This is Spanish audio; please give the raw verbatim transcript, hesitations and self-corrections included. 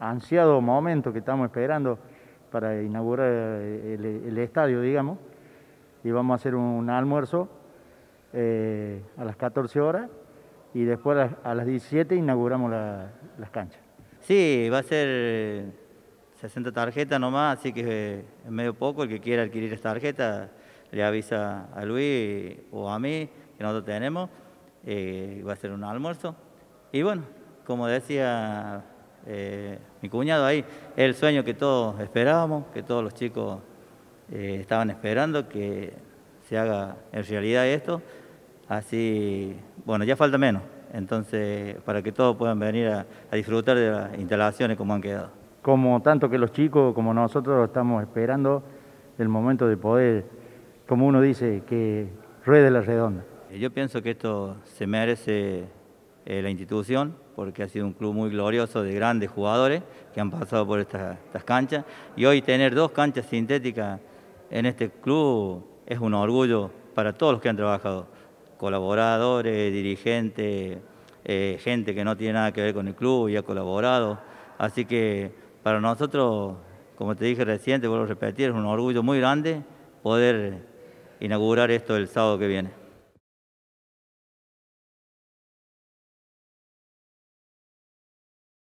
ansiado momento que estamos esperando para inaugurar el, el estadio, digamos, y vamos a hacer un almuerzo eh, a las catorce horas y después a las, a las diecisiete inauguramos la, las canchas. Sí, va a ser sesenta tarjetas nomás, así que es medio poco. El que quiera adquirir esta tarjeta le avisa a Luis o a mí, que nosotros tenemos. Eh, va a ser un almuerzo. Y bueno, como decía eh, mi cuñado ahí, es el sueño que todos esperábamos, que todos los chicos eh, estaban esperando, que se haga en realidad esto. Así, bueno, ya falta menos. Entonces, para que todos puedan venir a, a disfrutar de las instalaciones como han quedado. Como tanto que los chicos como nosotros estamos esperando el momento de poder, como uno dice, que ruede la redonda. Yo pienso que esto se merece eh, la institución, porque ha sido un club muy glorioso de grandes jugadores que han pasado por estas, estas canchas, y hoy tener dos canchas sintéticas en este club es un orgullo para todos los que han trabajado, colaboradores, dirigentes, eh, gente que no tiene nada que ver con el club y ha colaborado, así que para nosotros, como te dije recién, te vuelvo a repetir, es un orgullo muy grande poder inaugurar esto el sábado que viene.